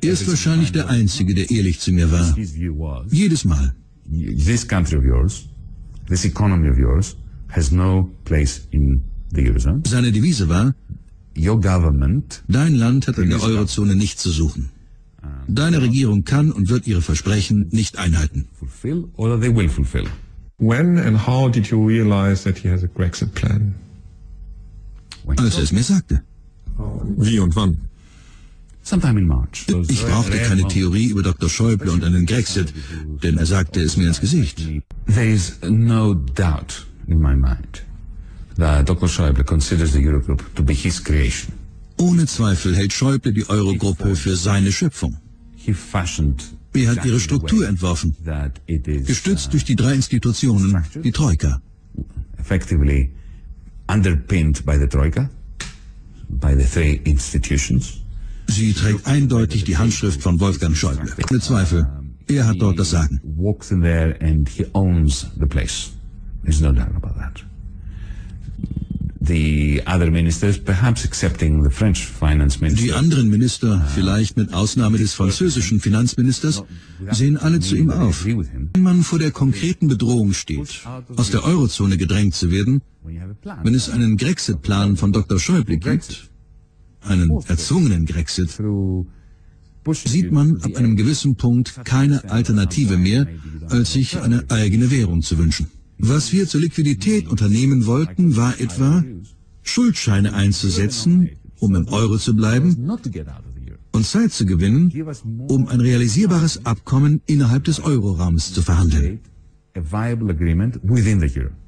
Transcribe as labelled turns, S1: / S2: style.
S1: Er ist wahrscheinlich der Einzige, der ehrlich zu mir war. Jedes Mal.
S2: This country of yours, this economy of yours, has no place in the Eurozone.
S1: Seine Devise war:
S2: Your government,
S1: Dein Land hat in der Eurozone nichts zu suchen. Deine Regierung kann und wird ihre Versprechen nicht einhalten.
S2: fulfill or they will fulfill.
S3: When and how did you realize that he has a Brexit plan?
S1: Als er es mir sagte.
S3: Wie und wann?
S2: Sometime in March.
S1: Ich brauchte keine Theorie über Dr. Schäuble und einen Grexit, denn er sagte es mir ins Gesicht.
S2: There is no doubt in my mind that Dr. Schäuble considers the Eurogroup to be his creation.
S1: Ohne Zweifel hält Schäuble die Eurogruppe für seine Schöpfung.
S2: He fashioned
S1: Er hat ihre Struktur entworfen,
S2: that it is
S1: gestützt durch die 3 Institutionen, die Troika.
S2: effectively underpinned by the Troika, by the 3 institutions.
S1: Sie trägt eindeutig die Handschrift von Wolfgang Schäuble. Ohne Zweifel, er hat dort das Sagen.
S2: Walks in there and he owns the place. There's no doubt about that. The other ministers, perhaps excepting the French finance
S1: Die
S2: minister,
S1: anderen Minister, vielleicht mit Ausnahme des französischen Finanzministers, sehen alle zu ihm auf.
S2: agree with him.
S1: Wenn man vor der konkreten Bedrohung steht, aus der Eurozone gedrängt zu werden,
S2: When you have a plan,
S1: wenn es einen Grexit-Plan von Dr. Schäuble gibt, einen erzwungenen Grexit,
S2: through pushing
S1: sieht man ab einem gewissen Punkt keine Alternative mehr, als sich eine eigene Währung zu wünschen. Was wir zur Liquidität unternehmen wollten, war etwa, Schuldscheine einzusetzen, um im Euro zu bleiben,
S2: not to get out of the euro.
S1: und Zeit zu gewinnen, um ein realisierbares Abkommen innerhalb des Euroraums zu verhandeln.
S2: A viable agreement within the euro.